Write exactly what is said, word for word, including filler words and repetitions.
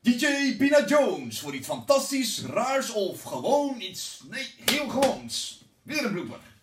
D J Pina Jones voor iets fantastisch, raars of gewoon iets, nee, heel gewoons. Weer een blooper.